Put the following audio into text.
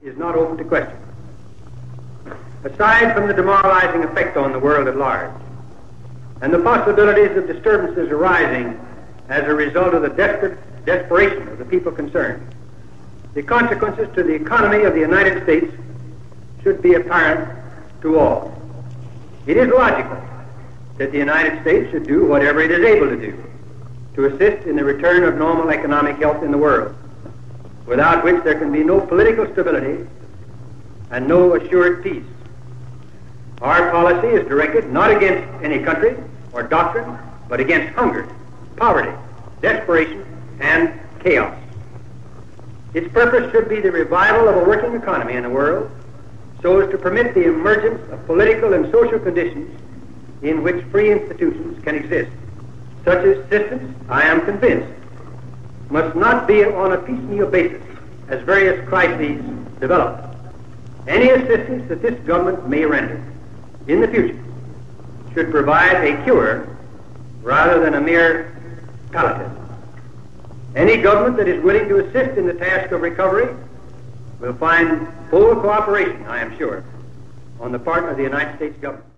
is not open to question. Aside from the demoralizing effect on the world at large, and the possibilities of disturbances arising as a result of the desperation of the people concerned, the consequences to the economy of the United States should be apparent to all. It is logical that the United States should do whatever it is able to do to assist in the return of normal economic health in the world, without which there can be no political stability and no assured peace. Our policy is directed not against any country or doctrine, but against hunger, poverty, desperation, and chaos. Its purpose should be the revival of a working economy in the world so as to permit the emergence of political and social conditions in which free institutions can exist. Such assistance, I am convinced, must not be on a piecemeal basis as various crises develop. Any assistance that this government may render in the future should provide a cure rather than a mere palliative. Any government that is willing to assist in the task of recovery will find full cooperation, I am sure, on the part of the United States government.